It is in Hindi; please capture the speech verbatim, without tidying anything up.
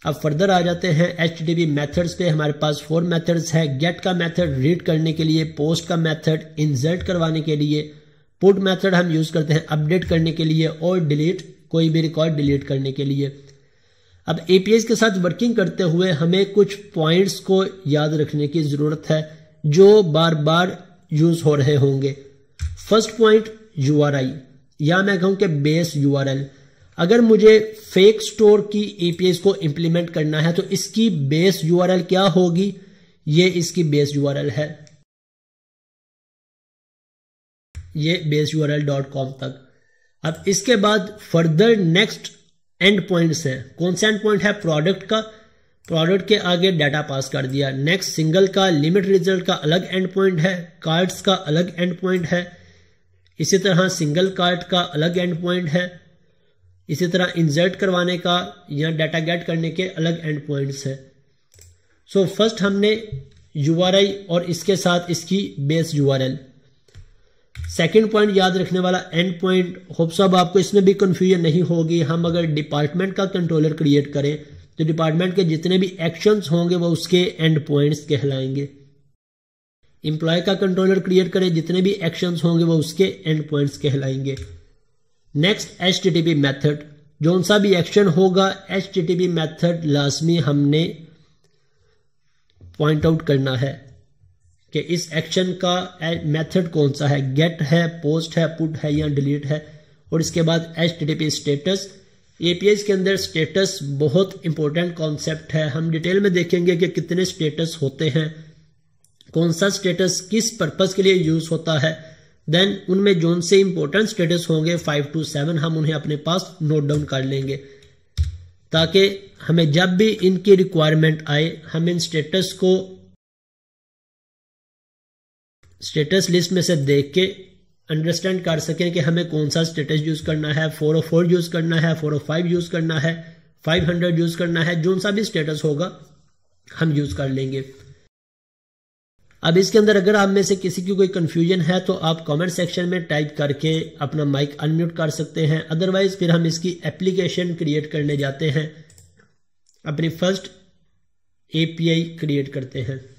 अब फर्दर आ जाते हैं एचटीटीपी मेथड्स पे। हमारे पास फोर मेथड्स है। गेट का मेथड रीड करने के लिए, पोस्ट का मेथड इंसर्ट करवाने के लिए, पुट मेथड हम यूज करते हैं अपडेट करने के लिए, और डिलीट कोई भी रिकॉर्ड डिलीट करने के लिए। अब एपीआई के साथ वर्किंग करते हुए हमें कुछ पॉइंट्स को याद रखने की जरूरत है जो बार बार यूज हो रहे होंगे। फर्स्ट पॉइंट यूआरआई, या मैं कहूं कि बेस यूआरएल। अगर मुझे फेक स्टोर की एपीआई को इंप्लीमेंट करना है तो इसकी बेस यूआरएल क्या होगी? ये इसकी बेस यूआरएल है, ये बेस यूआरएल डॉट कॉम तक। अब इसके बाद फर्दर नेक्स्ट एंड पॉइंट्स है। कौन सा एंड पॉइंट है? प्रोडक्ट का। प्रोडक्ट के आगे डाटा पास कर दिया। नेक्स्ट सिंगल का, लिमिट रिजल्ट का अलग एंड पॉइंट है, कार्ड्स का अलग एंड पॉइंट है। इसी तरह सिंगल कार्ड का अलग एंड पॉइंट है। इसी तरह इंसर्ट करवाने का या डाटा गेट करने के अलग एंड पॉइंट्स है। सो फर्स्ट हमने यूआरआई और इसके साथ इसकी बेस यूआरएल। सेकंड पॉइंट याद रखने वाला एंड पॉइंट। होप सब आपको इसमें भी कंफ्यूजन नहीं होगी। हम अगर डिपार्टमेंट का कंट्रोलर क्रिएट करें तो डिपार्टमेंट के जितने भी एक्शंस होंगे वो उसके एंड पॉइंट्स कहलाएंगे। एम्प्लॉय का कंट्रोलर क्रिएट करें, जितने भी एक्शंस होंगे वो उसके एंड पॉइंट्स कहलाएंगे। Next HTTP method. जो सा भी एक्शन होगा एचटीटीपी मेथड लाजमी हमने पॉइंट आउट करना है कि इस एक्शन का मेथड कौन सा है। गेट है, पोस्ट है, पुट है या डिलीट है। और इसके बाद एचटीटीपी स्टेटस। एपीआई के अंदर स्टेटस बहुत इंपॉर्टेंट कॉन्सेप्ट है। हम डिटेल में देखेंगे कि कितने स्टेटस होते हैं, कौन सा स्टेटस किस पर्पस के लिए यूज होता है। देन उनमें जो से इंपॉर्टेंट स्टेटस होंगे फाइव टू सेवन हम उन्हें अपने पास नोट डाउन कर लेंगे, ताकि हमें जब भी इनकी रिक्वायरमेंट आए हम इन स्टेटस को स्टेटस लिस्ट में से देख के अंडरस्टैंड कर सकें कि हमें कौन सा स्टेटस यूज करना है। फोर ओ फोर यूज करना है, फोर ओ फाइव यूज करना है, फाइव हंड्रेड यूज करना है। जो सा भी स्टेटस होगा हम यूज कर लेंगे। अब इसके अंदर अगर आप में से किसी की कोई कंफ्यूजन है तो आप कमेंट सेक्शन में टाइप करके अपना माइक अनम्यूट कर सकते हैं। अदरवाइज फिर हम इसकी एप्लीकेशन क्रिएट करने जाते हैं, अपनी फर्स्ट एपीआई क्रिएट करते हैं।